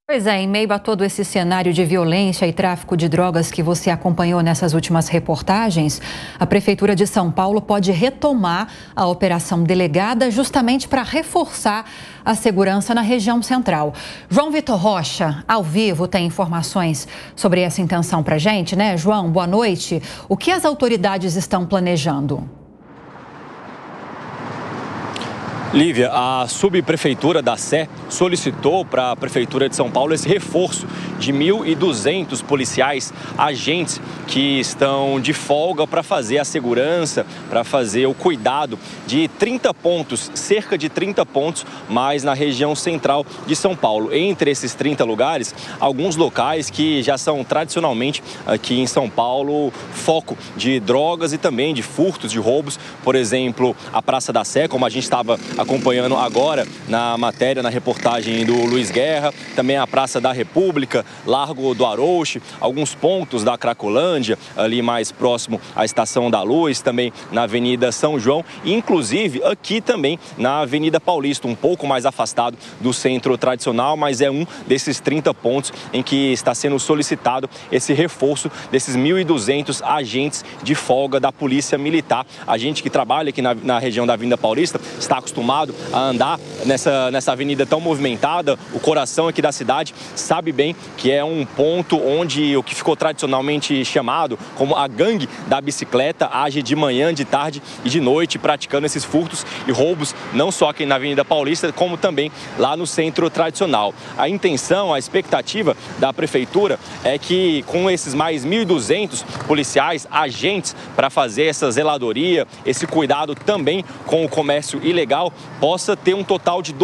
Pois é, em meio a todo esse cenário de violência e tráfico de drogas que você acompanhou nessas últimas reportagens, a Prefeitura de São Paulo pode retomar a Operação Delegada justamente para reforçar a segurança na região central. João Vitor Rocha, ao vivo, tem informações sobre essa intenção para a gente, né? João, boa noite. O que as autoridades estão planejando? Lívia, a subprefeitura da Sé solicitou para a Prefeitura de São Paulo esse reforço de 1.200 policiais, agentes que estão de folga para fazer a segurança, para fazer o cuidado de 30 pontos, cerca de 30 pontos, mais na região central de São Paulo. Entre esses 30 lugares, alguns locais que já são tradicionalmente aqui em São Paulo foco de drogas e também de furtos, de roubos. Por exemplo, a Praça da Sé, como a gente estava acompanhando agora na matéria, na reportagem do Luiz Guerra, também a Praça da República, Largo do Arouche, alguns pontos da Cracolândia, ali mais próximo à Estação da Luz, também na Avenida São João e inclusive aqui também na Avenida Paulista, um pouco mais afastado do centro tradicional, mas é um desses 30 pontos em que está sendo solicitado esse reforço desses 1.200 agentes de folga da Polícia Militar. A gente que trabalha aqui na região da Avenida Paulista está acostumado a andar nessa avenida tão movimentada, o coração aqui da cidade, sabe bem que é um ponto onde o que ficou tradicionalmente chamado como a gangue da bicicleta age de manhã, de tarde e de noite, praticando esses furtos e roubos, não só aqui na Avenida Paulista, como também lá no centro tradicional. A intenção, a expectativa da Prefeitura é que com esses mais 1.200 policiais, agentes para fazer essa zeladoria, esse cuidado também com o comércio ilegal, possa ter um total de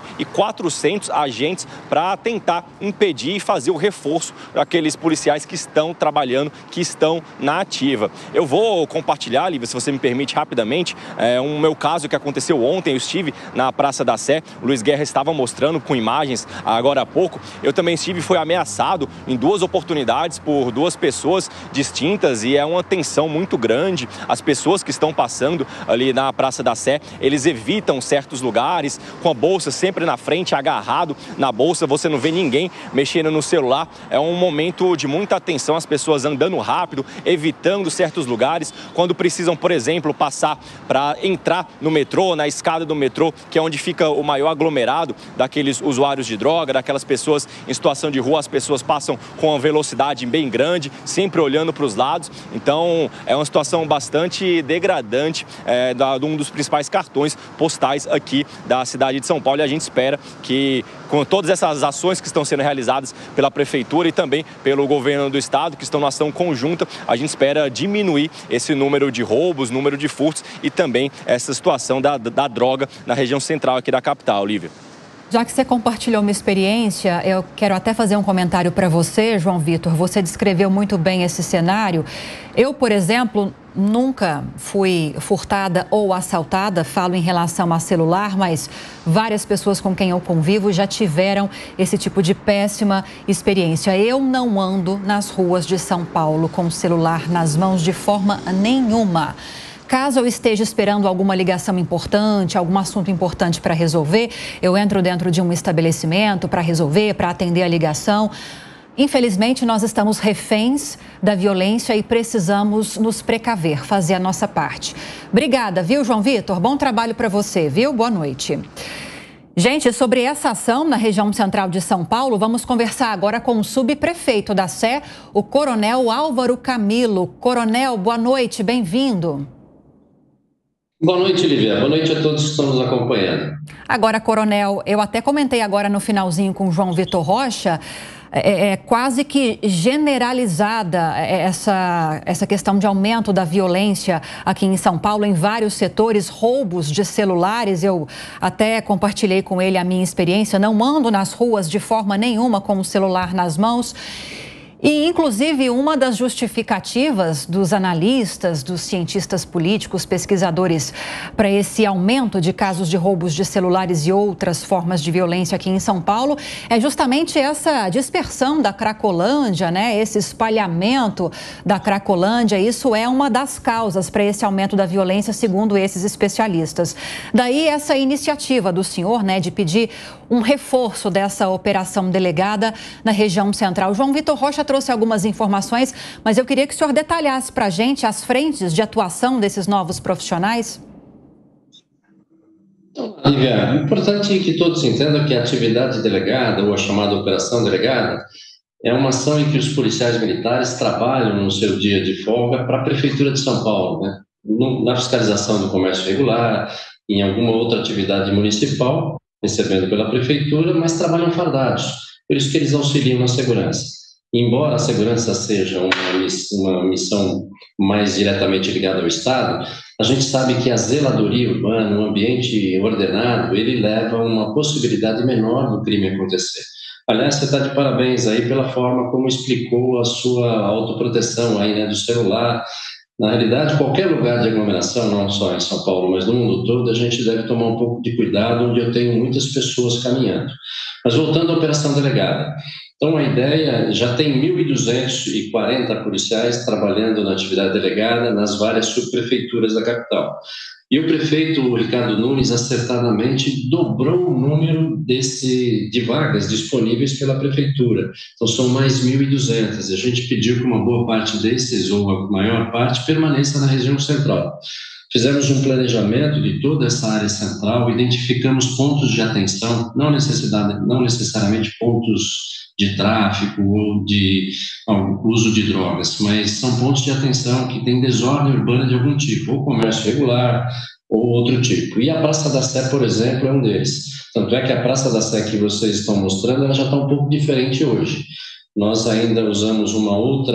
2.400 agentes para tentar impedir e fazer o reforço daqueles policiais que estão trabalhando, que estão na ativa. Eu vou compartilhar, Lívia, se você me permite rapidamente, um meu caso que aconteceu ontem. Eu estive na Praça da Sé, o Luiz Guerra estava mostrando com imagens agora há pouco. Eu também estive e fui ameaçado em duas oportunidades por duas pessoas distintas e é uma tensão muito grande. As pessoas que estão passando ali na Praça da Sé, eles evitam certos lugares, com a bolsa sempre na frente, agarrado na bolsa, você não vê ninguém mexendo no celular. É um momento de muita atenção, as pessoas andando rápido, evitando certos lugares, quando precisam, por exemplo, passar para entrar no metrô, na escada do metrô, que é onde fica o maior aglomerado daqueles usuários de droga, daquelas pessoas em situação de rua. As pessoas passam com uma velocidade bem grande, sempre olhando para os lados. Então, é uma situação bastante degradante, de um dos principais cartões postais aqui da cidade de São Paulo, e a gente espera que com todas essas ações que estão sendo realizadas pela Prefeitura e também pelo governo do estado, que estão na ação conjunta, a gente espera diminuir esse número de roubos, número de furtos e também essa situação da droga na região central aqui da capital, Lívia. Já que você compartilhou uma experiência, eu quero até fazer um comentário para você, João Vitor. Você descreveu muito bem esse cenário. Eu, por exemplo, nunca fui furtada ou assaltada, falo em relação a celular, mas várias pessoas com quem eu convivo já tiveram esse tipo de péssima experiência. Eu não ando nas ruas de São Paulo com o celular nas mãos de forma nenhuma. Caso eu esteja esperando alguma ligação importante, algum assunto importante para resolver, eu entro dentro de um estabelecimento para resolver, para atender a ligação. Infelizmente, nós estamos reféns da violência e precisamos nos precaver, fazer a nossa parte. Obrigada, viu, João Vitor? Bom trabalho para você, viu? Boa noite. Gente, sobre essa ação na região central de São Paulo, vamos conversar agora com o subprefeito da Sé, o Coronel Álvaro Camilo. Coronel, boa noite, bem-vindo. Boa noite, Lívia. Boa noite a todos que estão nos acompanhando. Agora, Coronel, eu até comentei agora no finalzinho com o João Vitor Rocha, é quase que generalizada essa questão de aumento da violência aqui em São Paulo, em vários setores, roubos de celulares. Eu até compartilhei com ele a minha experiência, não ando nas ruas de forma nenhuma com o celular nas mãos. E, inclusive, uma das justificativas dos analistas, dos cientistas políticos, pesquisadores, para esse aumento de casos de roubos de celulares e outras formas de violência aqui em São Paulo é justamente essa dispersão da Cracolândia, né? Esse espalhamento da Cracolândia. Isso é uma das causas para esse aumento da violência, segundo esses especialistas. Daí essa iniciativa do senhor, né, de pedir um reforço dessa operação delegada na região central. João Vitor Rocha trouxe algumas informações, mas eu queria que o senhor detalhasse para a gente as frentes de atuação desses novos profissionais. Lívia, é importante que todos entendam que a atividade delegada, ou a chamada operação delegada, é uma ação em que os policiais militares trabalham no seu dia de folga para a Prefeitura de São Paulo, né? Na fiscalização do comércio irregular, em alguma outra atividade municipal, recebendo pela Prefeitura, mas trabalham fardados, por isso que eles auxiliam na segurança. Embora a segurança seja uma missão mais diretamente ligada ao Estado, a gente sabe que a zeladoria urbana, um ambiente ordenado, ele leva a uma possibilidade menor do crime acontecer. Aliás, você está de parabéns aí pela forma como explicou a sua autoproteção aí, né, do celular. Na realidade, qualquer lugar de aglomeração, não só em São Paulo, mas no mundo todo, a gente deve tomar um pouco de cuidado, onde eu tenho muitas pessoas caminhando. Mas voltando à operação delegada. Então, a ideia, já tem 1.240 policiais trabalhando na atividade delegada nas várias subprefeituras da capital. E o prefeito Ricardo Nunes acertadamente dobrou o número de vagas disponíveis pela prefeitura. Então, são mais 1.200. A gente pediu que uma boa parte desses, ou a maior parte, permaneça na região central. Fizemos um planejamento de toda essa área central, identificamos pontos de atenção, não necessariamente pontos de tráfico ou de uso de drogas, mas são pontos de atenção que têm desordem urbana de algum tipo, ou comércio irregular, ou outro tipo. E a Praça da Sé, por exemplo, é um deles. Tanto é que a Praça da Sé que vocês estão mostrando, ela já está um pouco diferente hoje. Nós ainda usamos um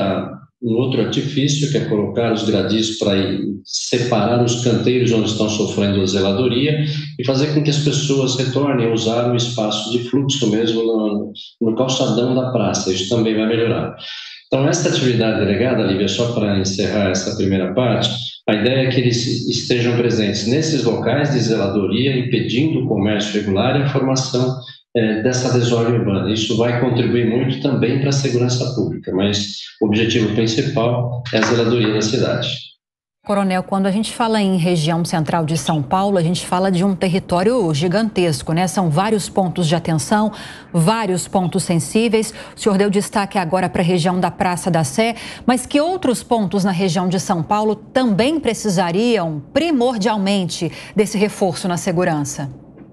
outro artifício, que é colocar os gradis para separar os canteiros onde estão sofrendo a zeladoria e fazer com que as pessoas retornem a usar o espaço de fluxo mesmo no calçadão da praça. Isso também vai melhorar. Então, essa atividade delegada, Lívia, só para encerrar essa primeira parte, a ideia é que eles estejam presentes nesses locais de zeladoria, impedindo o comércio irregular e a formação dessa desordem urbana. Isso vai contribuir muito também para a segurança pública, mas o objetivo principal é a zeladoria da cidade. Coronel, quando a gente fala em região central de São Paulo, a gente fala de um território gigantesco, né? São vários pontos de atenção, vários pontos sensíveis. O senhor deu destaque agora para a região da Praça da Sé, mas que outros pontos na região de São Paulo também precisariam primordialmente desse reforço na segurança?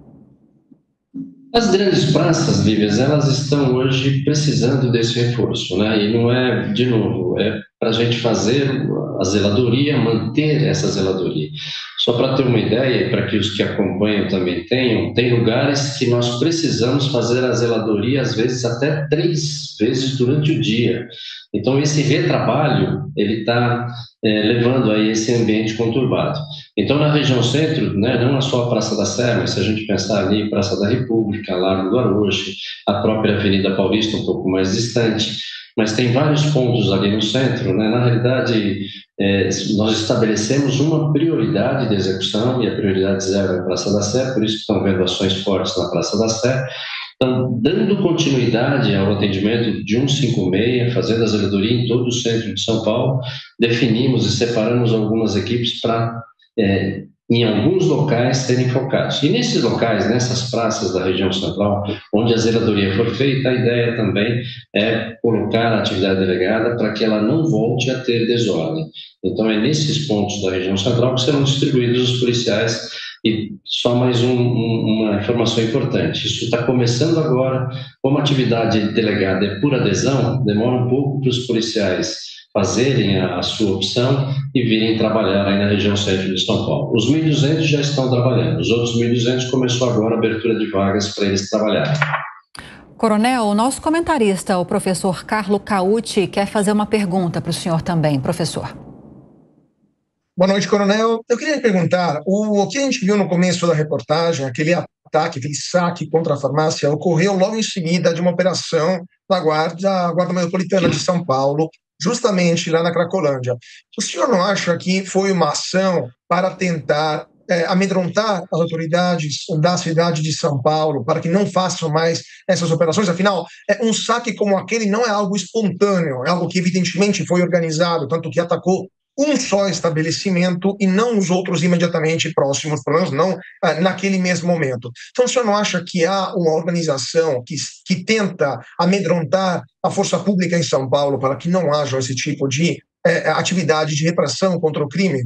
As grandes praças, Lívia, elas estão hoje precisando desse reforço, né? E não é, de novo, é para a gente fazer a zeladoria, manter essa zeladoria. Só para ter uma ideia, para que os que acompanham também tenham, tem lugares que nós precisamos fazer a zeladoria, às vezes até 3 vezes durante o dia. Então, esse retrabalho, ele está levando a esse ambiente conturbado. Então, na região centro, né, não é só a Praça da Sé, mas se a gente pensar ali, Praça da República, Largo do Aroche, a própria Avenida Paulista, um pouco mais distante, mas tem vários pontos ali no centro, né? Na realidade, nós estabelecemos uma prioridade de execução, e a prioridade 0 é a Praça da Sé, por isso que estão vendo ações fortes na Praça da Sé. Então, dando continuidade ao atendimento de 156, fazendo a zeladoria em todo o centro de São Paulo, definimos e separamos algumas equipes para, em alguns locais, serem focados. E nesses locais, nessas praças da região central, onde a zeladoria for feita, a ideia também é colocar a atividade delegada para que ela não volte a ter desordem. Então, é nesses pontos da região central que serão distribuídos os policiais. E só mais uma informação importante, isso está começando agora, como a atividade delegada é por adesão, demora um pouco para os policiais fazerem a sua opção e virem trabalhar aí na região centro de São Paulo. Os 1.200 já estão trabalhando, os outros 1.200 começou agora a abertura de vagas para eles trabalharem. Coronel, o nosso comentarista, o professor Carlo Cauti, quer fazer uma pergunta para o senhor também, professor. Boa noite, coronel. Eu queria perguntar, o que a gente viu no começo da reportagem, aquele ataque, aquele saque contra a farmácia, ocorreu logo em seguida de uma operação da Guarda Metropolitana de São Paulo, justamente lá na Cracolândia. O senhor não acha que foi uma ação para tentar amedrontar as autoridades da cidade de São Paulo para que não façam mais essas operações? Afinal, um saque como aquele não é algo espontâneo, é algo que evidentemente foi organizado, tanto que atacou um só estabelecimento e não os outros imediatamente próximos, pelo menos não naquele mesmo momento. Então, o senhor não acha que há uma organização que tenta amedrontar a força pública em São Paulo para que não haja esse tipo de atividade de repressão contra o crime?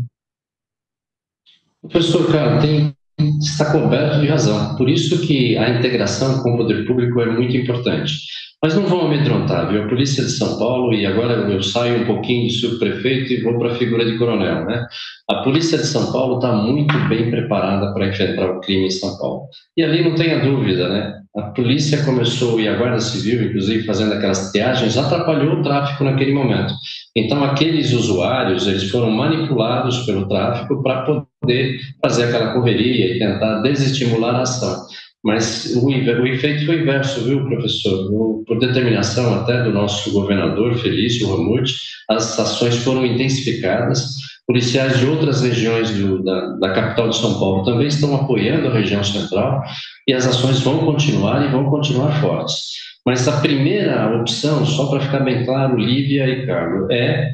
Professor, cara, está coberto de razão. Por isso que a integração com o poder público é muito importante. Mas não vão amedrontar, viu? A Polícia de São Paulo, e agora eu saio um pouquinho de subprefeito e vou para a figura de coronel, né? A Polícia de São Paulo está muito bem preparada para enfrentar o crime em São Paulo. E ali não tenha dúvida, né? A polícia começou, e a Guarda Civil, inclusive, fazendo aquelas triagens, atrapalhou o tráfico naquele momento. Então, aqueles usuários, eles foram manipulados pelo tráfico para poder fazer aquela correria e tentar desestimular a ação. Mas o efeito foi inverso, viu, professor? Por determinação até do nosso governador, Felício Ramute, as ações foram intensificadas. Policiais de outras regiões da capital de São Paulo também estão apoiando a região central e as ações vão continuar e vão continuar fortes. Mas a primeira opção, só para ficar bem claro, Lívia e Carlos, é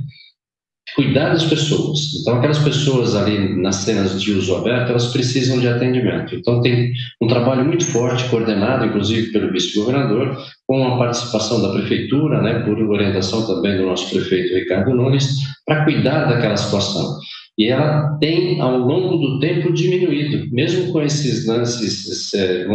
cuidar das pessoas. Então, aquelas pessoas ali nas cenas de uso aberto, elas precisam de atendimento. Então, tem um trabalho muito forte, coordenado, inclusive, pelo vice-governador, com a participação da prefeitura, né, por orientação também do nosso prefeito Ricardo Nunes, para cuidar daquela situação. E ela tem, ao longo do tempo, diminuído, mesmo com esses lances,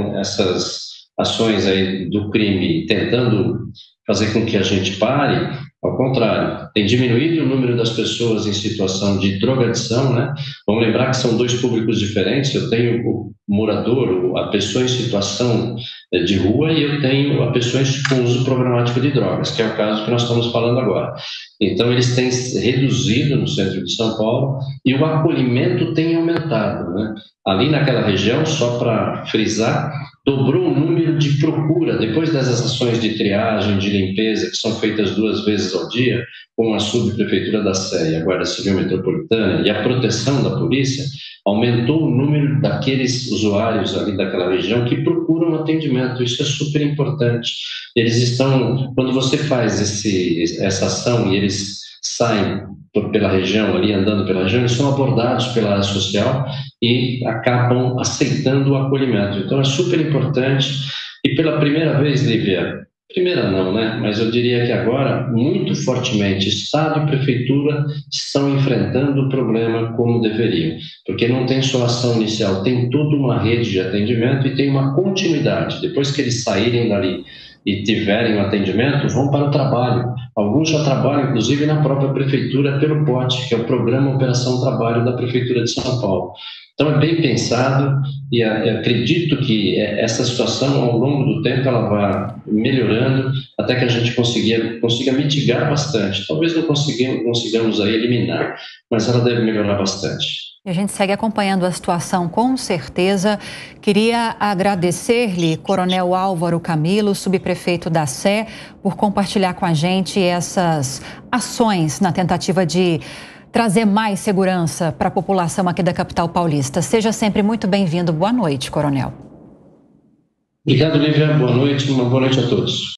essas ações aí do crime, tentando fazer com que a gente pare. Ao contrário, tem diminuído o número das pessoas em situação de drogadição, né? Vamos lembrar que são dois públicos diferentes. Eu tenho o morador, a pessoa em situação de rua, e eu tenho a pessoa com uso programático de drogas, que é o caso que nós estamos falando agora. Então, eles têm reduzido no centro de São Paulo e o acolhimento tem aumentado, né? Ali naquela região, só para frisar, dobrou o número de procura, depois dessas ações de triagem, de limpeza, que são feitas 2 vezes ao dia, com a subprefeitura da Sé e a Guarda Civil Metropolitana, e a proteção da polícia, aumentou o número daqueles usuários ali daquela região que procuram atendimento. Isso é super importante. Eles estão, quando você faz essa ação e eles saem pela região, ali andando pela região, eles são abordados pela área social e acabam aceitando o acolhimento. Então é super importante. E pela primeira vez, Lívia, primeira não, né? Mas eu diria que agora, muito fortemente, Estado e Prefeitura estão enfrentando o problema como deveriam, porque não tem só ação inicial, tem toda uma rede de atendimento e tem uma continuidade. Depois que eles saírem dali e tiverem o atendimento, vão para o trabalho. Alguns já trabalham, inclusive, na própria Prefeitura pelo POT, que é o Programa Operação Trabalho da Prefeitura de São Paulo. Então, é bem pensado e acredito que essa situação, ao longo do tempo, ela vai melhorando até que a gente consiga mitigar bastante. Talvez não consigamos aí eliminar, mas ela deve melhorar bastante. E a gente segue acompanhando a situação com certeza. Queria agradecer-lhe, Coronel Álvaro Camilo, subprefeito da Sé, por compartilhar com a gente essas ações na tentativa de trazer mais segurança para a população aqui da capital paulista. Seja sempre muito bem-vindo. Boa noite, Coronel. Obrigado, Lívia. Boa noite. Uma boa noite a todos.